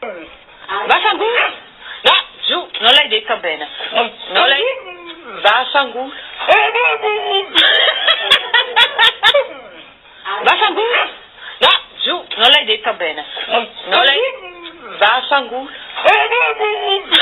Vaffanculo? No, giù, non l'hai detta bene. Non l'hai... Vaffanculo? Vaffanculo? No, giù, non l'hai detta bene. Non l'hai... Vaffanculo?